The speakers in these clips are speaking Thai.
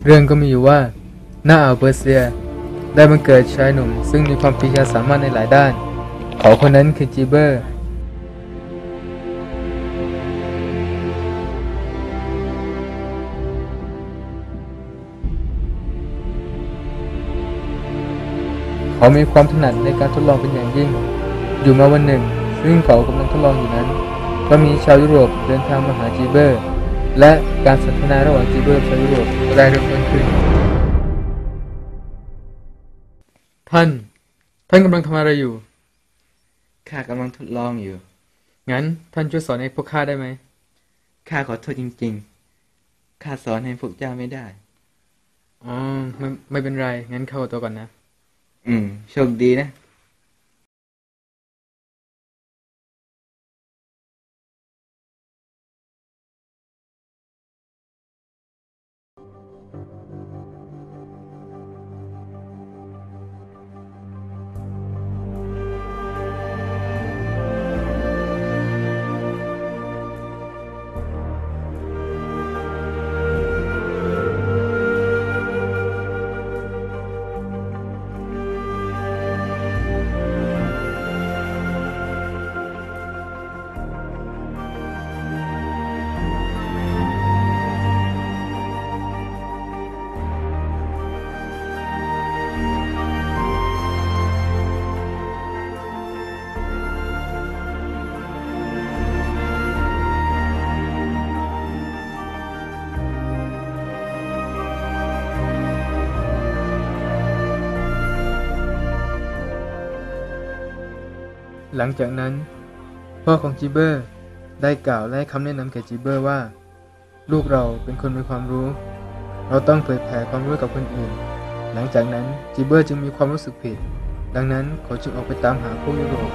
เรื่องก็มีอยู่ว่าณอ่าวเปอร์เซียได้บังเกิดชายหนุ่มซึ่งมีความปรีชาสามารถในหลายด้านเขาคนนั้นคือจีเบอร์เขามีความถนัดในการทดลองเป็นอย่างยิ่งอยู่มาวันหนึ่งซึ่งเขากำลังทดลองอยู่นั้นก็มีชาวยุโรปเดินทางมาหาจีเบอร์และการสนทนาระหว่างจีเบอร์กับชาวยุโรปก็ได้เริ่มต้นขึ้นท่านกำลังทำอะไรอยู่ข้ากำลังทดลองอยู่งั้นท่านช่วยสอนให้พวกข้าได้ไหมข้าขอโทษจริงๆข้าสอนให้พวกเจ้าไม่ได้อ๋อไม่เป็นไรงั้นเข้าตัวก่อนนะโชคดีนะหลังจากนั้นพ่อของจีเบอร์ได้กล่าวและให้คำแนะนำแก่จีเบอร์ว่าลูกเราเป็นคนมีความรู้เราต้องเผยแผ่ความรู้กับคนอื่นหลังจากนั้นจีเบอร์จึงมีความรู้สึกผิดดังนั้นเขาจึงออกไปตามหาพวกยุโรป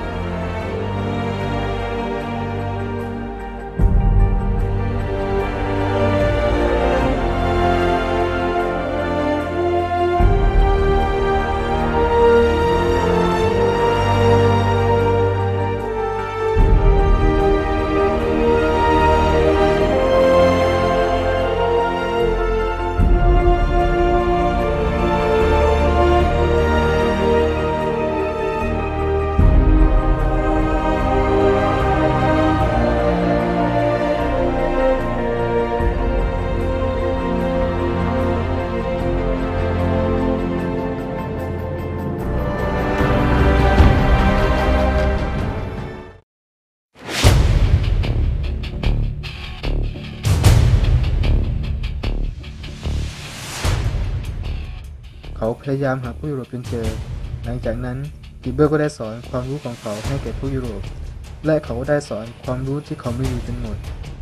เขาพยายามหาผู้ยุโรปจนเจอหลังจากนั้นจีเบอร์ก็ได้สอนความรู้ของเขาให้แก่ผู้ยุโรปและเขาก็ได้สอนความรู้ที่เขาไม่รู้จนหมด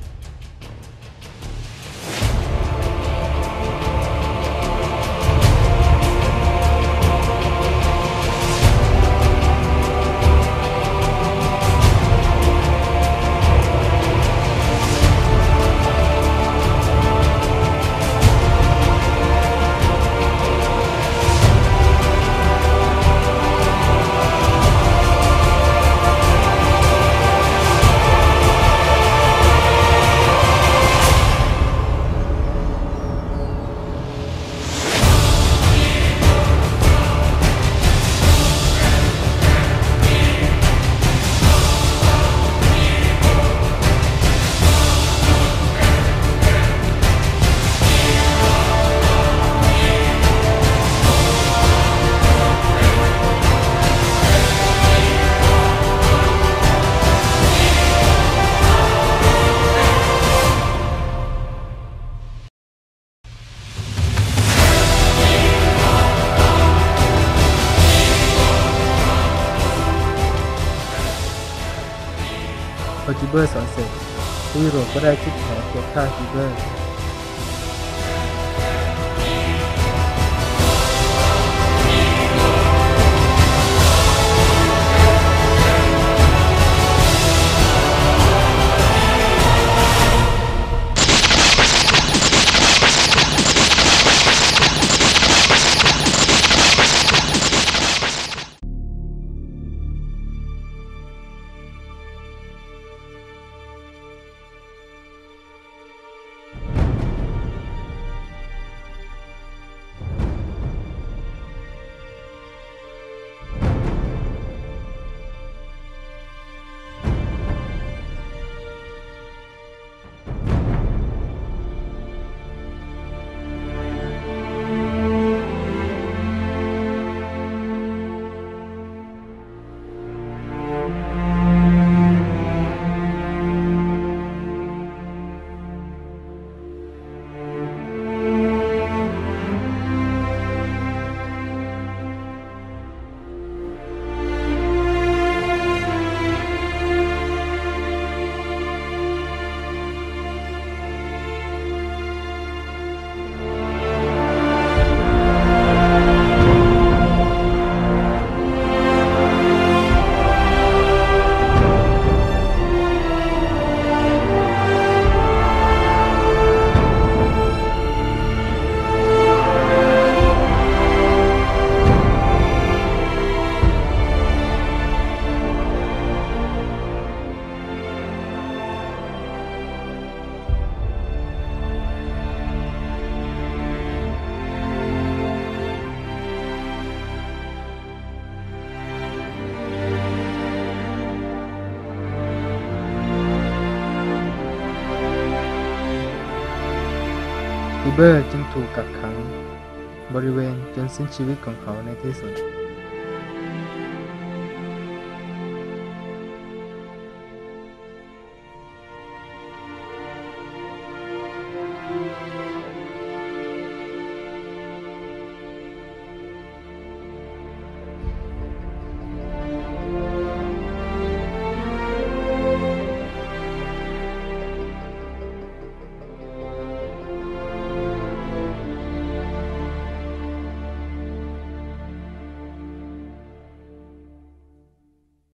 พอจีเบอร์สอนเสร็จผู้ยุโรปก็ได้คิดแผนเกี่ยวฆ่าจีเบอร์เบอร์จึงถูกกักขังบริเวณจนสิ้นชีวิตของเขาในที่สุด